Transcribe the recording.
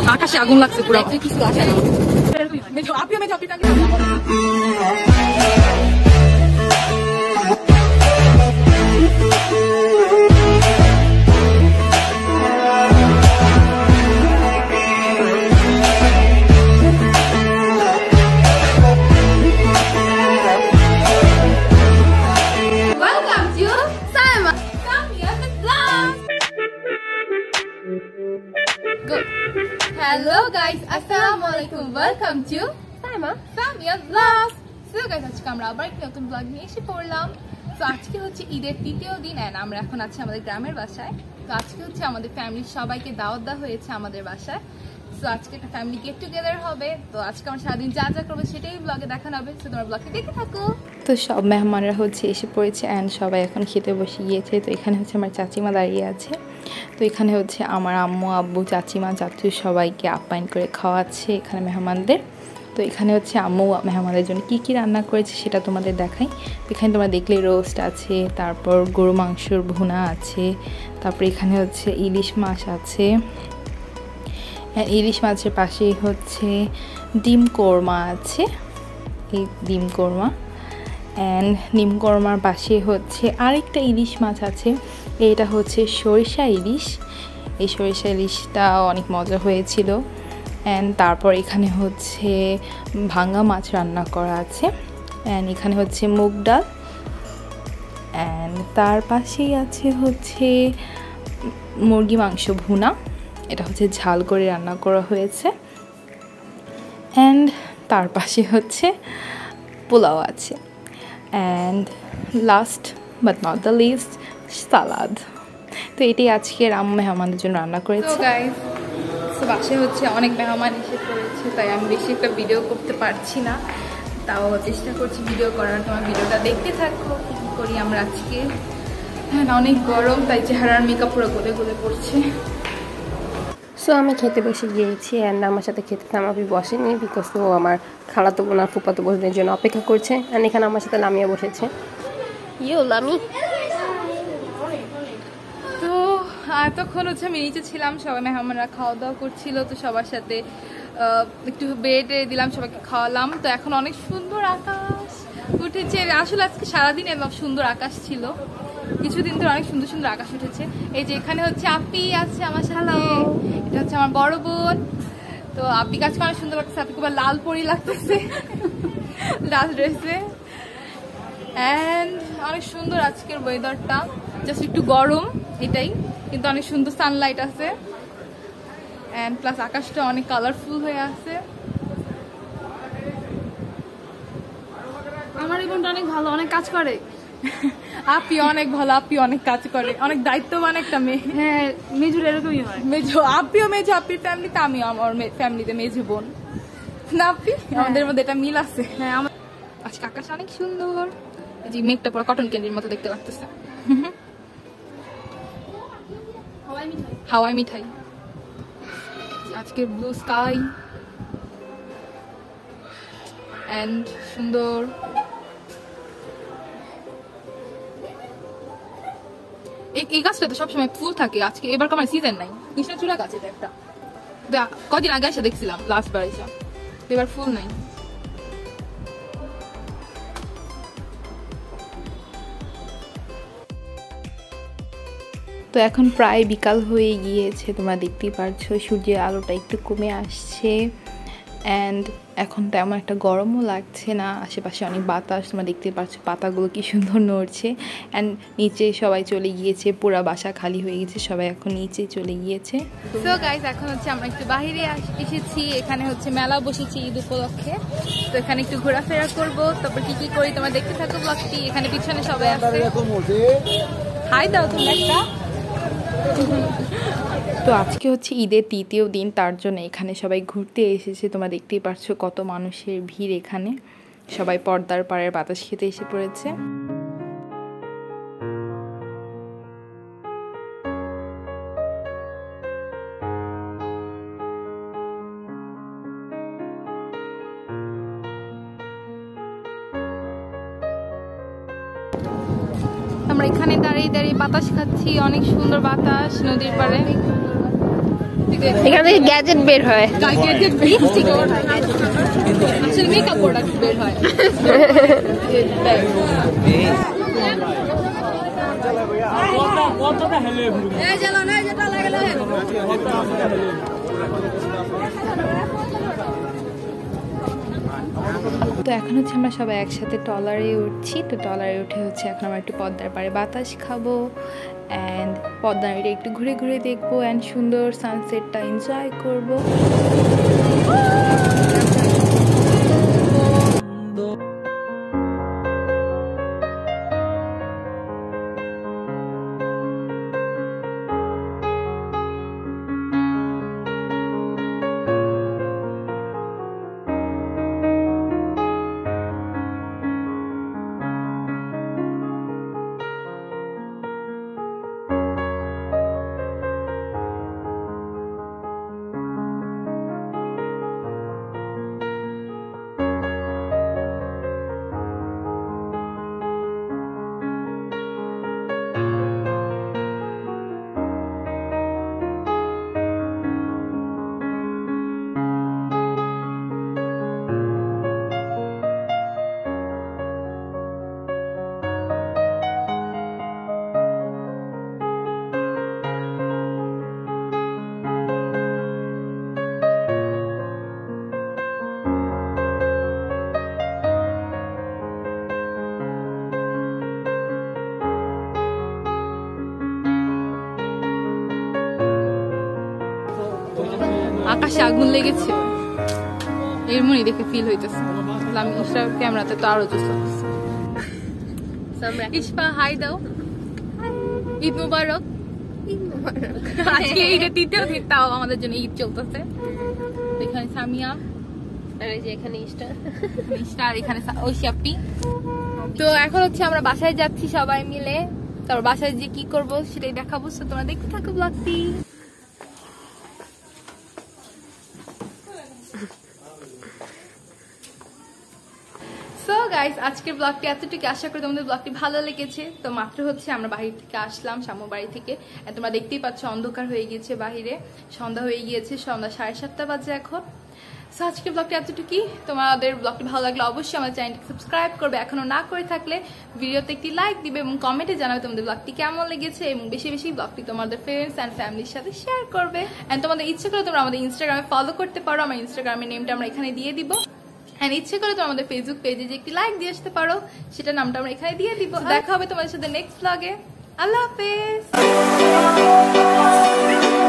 আকাশে আগুন লাগছে পুরো কিছু আসে না মেজো আপনি Hello guys, Assalamualaikum. Welcome to Saima Samia Vlogs. So guys, আজকে আমরা আবার একটা নতুন ব্লগ নিয়ে এসে পড়লাম। তো আজকে হচ্ছে ঈদের তৃতীয় দিন and আমরা এখন আছি আমাদের গ্রামের বাসায়। তো আজকে হচ্ছে আমাদের ফ্যামিলির সবাইকে দাওয়াত দেওয়া হয়েছে আমাদের বাসায়। তো আজকে একটা ফ্যামিলি গেট টুগেদার হবে। তো আজকে আমরা সারাদিন যা যা করবো সেটাই ব্লগে দেখানো হবে। তো তোমরা ব্লগটা দেখতে থাকো। তো সব মেহমানরা হচ্ছে এসে পড়েছে অ্যান্ড সবাই এখন খেতে বসে গিয়েছে। তো এখানে হচ্ছে আমার চাচিমা দাঁড়িয়ে আছে। তো এখানে হচ্ছে আমার আম্মু আব্বু চাচিমা চাচু সবাইকে আপ্যায়ন করে খাওয়াচ্ছে এখানে মেহমানদের। তো এখানে হচ্ছে আম্মু মেহমানদের জন্য কী কী রান্না করেছে সেটা তোমাদের দেখাই। এখানে তোমরা দেখলে রোস্ট আছে, তারপর গরু মাংসর ভুনা আছে, তারপর এখানে হচ্ছে ইলিশ মাছ আছে, ইলিশ মাছের পাশেই হচ্ছে ডিম কোরমা আছে, এই ডিম কোরমা অ্যান্ড ডিম কোরমার পাশে হচ্ছে আরেকটা ইলিশ মাছ আছে, এটা হচ্ছে সরিষা ইলিশ। এই সরিষা ইলিশটা অনেক মজা হয়েছিল। অ্যান্ড তারপর এখানে হচ্ছে ভাঙা মাছ রান্না করা আছে অ্যান্ড এখানে হচ্ছে মুগ ডাল অ্যান্ড তার পাশেই আছে হচ্ছে মুরগি মাংস ভুনা, এটা হচ্ছে ঝাল করে রান্না করা হয়েছে অ্যান্ড তার পাশে হচ্ছে পোলাও আছে and last but not the least salad. তো এটি আজকের আম্মু মেহমানদের জন্য রান্না করেছে। তো বাসায় হচ্ছে অনেক মেহমান এসে পড়েছে, তাই আমি বেশি একটা ভিডিও করতে পারছি না, তাও চেষ্টা করছি ভিডিও করার। তোমার ভিডিওটা দেখতে থাকো কী করি আমরা আজকে। হ্যাঁ, অনেক গরম, তাই চেহারার মেকআপ পুরো গলে গলে পড়ছে। সো আমি খেতে বসে গিয়েছি অ্যান্ড আমার সাথে খেতে আমি বসেনি, বিকজ ও আমার খালাতো বোন আর ফুপাতো বোনের জন্য অপেক্ষা করছে। অ্যান্ড এখানে আমার সাথে লামিয়া বসেছে। লামি। তো এতক্ষণ হচ্ছে আমি নিচে ছিলাম, সবাই মেহমানরা খাওয়া দাওয়া করছিল, তো সবার সাথে একটু বেডে দিলাম, সবাইকে খাওয়ালাম। তো এখন অনেক সুন্দর আকাশ উঠেছে, আসলে আজকে সারাদিন এরকম সুন্দর আকাশ ছিল, কিছুদিন ধরে অনেক সুন্দর সুন্দর আকাশ উঠেছে। এই যে এখানে হচ্ছে আপি আছে আমার সাথে, এটা হচ্ছে আমার বড় বোন। তো আপি কাজকে অনেক সুন্দর লাগতেছে, আপি খুব লাল পরি লাগতেছে লাল ড্রেসে। অ্যান্ড অনেক সুন্দর আজকের ওয়েদারটা, জাস্ট একটু গরম এটাই, কিন্তু অনেক সুন্দর সানলাইট আছে অ্যান্ড প্লাস আকাশটা অনেক কালারফুল হয়ে আছে। আমার এই বোনটা অনেক ভালো, অনেক কাজ করে। আপি অনেক ভালো, আপি অনেক কাজ করে, অনেক দায়িত্ববান একটা মেয়ে। হ্যাঁ, মেজুর এরকমই হয়। মেজো আপনিও মেজো, আপির ফ্যামিলিতে আমিও আমার ফ্যামিলিতে মেজো বোন না আপি, আমাদের মধ্যে এটা মিল আছে। হ্যাঁ, আজকে আকাশ অনেক সুন্দর, এই যে মেঘটা পুরো কটন ক্যান্ডির মতো দেখতে লাগতেছে। হাওয়াই মিঠাই আজকে ব্লু স্কাই এন্ড সুন্দর। এই গাছটা তো সবসময় ফুল থাকে, আজকে এবার আমার সিজন নাই। কৃষ্ণচূড়া গাছ এটা একটা, কদিন আগে এসে দেখছিলাম লাস্ট বার এসে, এবার ফুল নাই। তো এখন প্রায় বিকাল হয়ে গিয়েছে, তোমরা দেখতেই পারছো সূর্যের আলোটা একটু কমে আসছে অ্যান্ড এখন তেমন একটা গরমও লাগছে না, আশেপাশে অনেক বাতাস, তোমরা দেখতে পাচ্ছ পাতাগুলো কি সুন্দর নড়ছে অ্যান্ড নিচে সবাই চলে গিয়েছে, পুরা বাসা খালি হয়ে গেছে, সবাই এখন নিচে চলে গিয়েছে। সো গাইস, এখন হচ্ছে আমরা একটু বাইরে এসেছি, এখানে হচ্ছে মেলা বসেছি ঈদ উপলক্ষে। তো এখানে একটু ঘোরাফেরা করবো, তারপর কি কি করি তোমরা দেখতে থাকো ব্লগটি। এখানে পিছনে সবাই আছে, হাই দাও তুমি একটা। তো আজকে হচ্ছে ঈদের তৃতীয় দিন, তার জন্য এখানে সবাই ঘুরতে এসেছে। তোমরা দেখতেই পারছো কত মানুষের ভিড় এখানে, সবাই পর্দার পাড়ের বাতাস খেতে এসে পড়েছে। আমরা এখানে দাঁড়িয়ে দাঁড়িয়ে বাতাস খাচ্ছি, অনেক সুন্দর বাতাস নদীর পাড়ে। এখান থেকে গ্যাজেট বের হয়। গ্যাজেট লিপস্টিক আসলে মেকআপ প্রোডাক্ট বের হয়। তো এখন হচ্ছে আমরা সবাই একসাথে ট্রলারে উঠছি। তো ট্রলারে উঠে হচ্ছে এখন আমরা একটু পদ্মার পাড়ে বাতাস খাবো অ্যান্ড পদ্মার এটা একটু ঘুরে ঘুরে দেখবো অ্যান্ড সুন্দর সানসেটটা এনজয় করবো। আকাশে আগুন লেগেছে এর মনে দেখে ফিল হইতেছে। আমি ইনস্টাগ্রাম ক্যামেরাতে তো আরো জোস লাগছে। ইশফা হাই দাও। ঈদ মুবারক। আজকে ঈদের তৃতীয় দিন, তাও আমাদের জন্য ঈদ চলতেছে। এখানে সামিয়া আর এই যে এখানে স্টার, এখানে ঐশী আপি। তো এখন হচ্ছে আমরা বাসায় যাচ্ছি সবাই মিলে। তারপর বাসায় যে কি করবো সেটাই দেখাবো, তো তোমরা দেখতে থাকো ব্লগটি। সো গাইস, আজকের ব্লগটি এতটুকু, আশা করি তোমাদের ব্লগটি ভালো লেগেছে। তো মাত্র হচ্ছে আমরা বাহির থেকে আসলাম, শামুর বাড়ি থেকে। তোমরা দেখতেই পাচ্ছ অন্ধকার হয়ে গিয়েছে বাহিরে, সন্ধ্যা হয়ে গিয়েছে, সন্ধ্যা 7:30 বাজে এখন। সো আজকের ব্লগটি এতটুকুই। তোমাদের ব্লগটি ভালো লাগলে অবশ্যই আমার চ্যানেলটি সাবস্ক্রাইব করবে, এখনো না করে থাকলে ভিডিওতে একটি লাইক দিবে এবং কমেন্টে জানাবে তোমাদের ব্লগটি কেমন লেগেছে, এবং বেশি বেশি ব্লগটি তোমাদের ফ্রেন্ডস অ্যান্ড ফ্যামিলির সাথে শেয়ার করবে। অ্যান্ড তোমাদের ইচ্ছে করে তোমরা আমাদের ইনস্টাগ্রামে ফলো করতে পারো, আমার ইনস্টাগ্রামের নেমটা আমরা এখানে দিয়ে দিব। এন্ড ইচ্ছে করে তো আমাদের ফেসবুক পেজে যে একটি লাইক দিয়ে আসতে পারো, সেটা নামটা আমরা এখানে দিয়ে দিব। দেখা হবে তোমাদের সাথে নেক্সট ব্লগে। আল্লাহ হাফেজ।